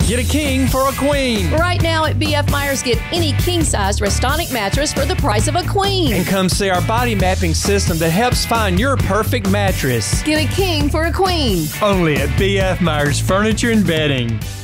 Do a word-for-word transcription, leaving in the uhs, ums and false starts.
Get a king for a queen. Right now at B F Myers, get any king-sized Restonic mattress for the price of a queen. And come see our body mapping system that helps find your perfect mattress. Get a king for a queen. Only at B F Myers Furniture and Bedding.